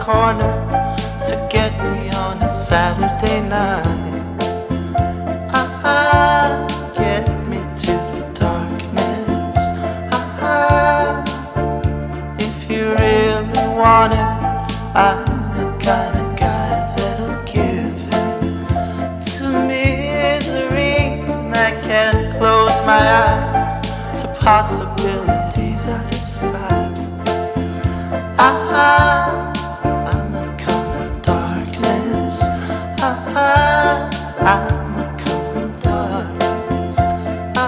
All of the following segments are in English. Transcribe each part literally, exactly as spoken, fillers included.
corner to get me on a Saturday night. Ah, get me to the darkness. Ah, if you really want it, I'm the kind of guy that'll give in to misery. I can't close my eyes to possibilities I despise. Ah, I'm a coming darkness. Ah, I'm a coming darkness. Ah,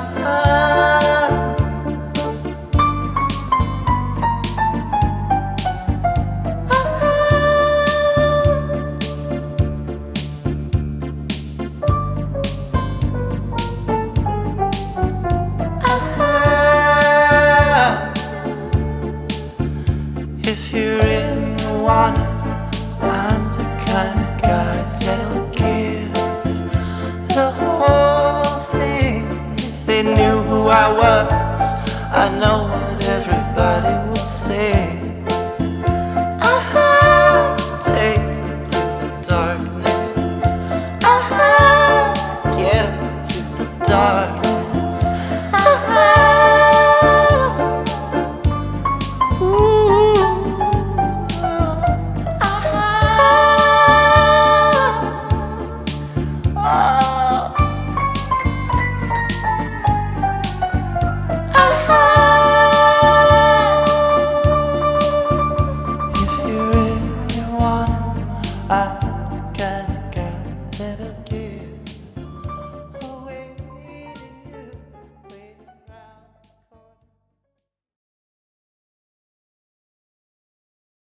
if you really want it, I'm the kind of guy that'll give the whole thing. If they knew who I was, I know what everybody would say. Ah, take 'em to the darkness. Ah, get 'em to the darkness. Ah, ah,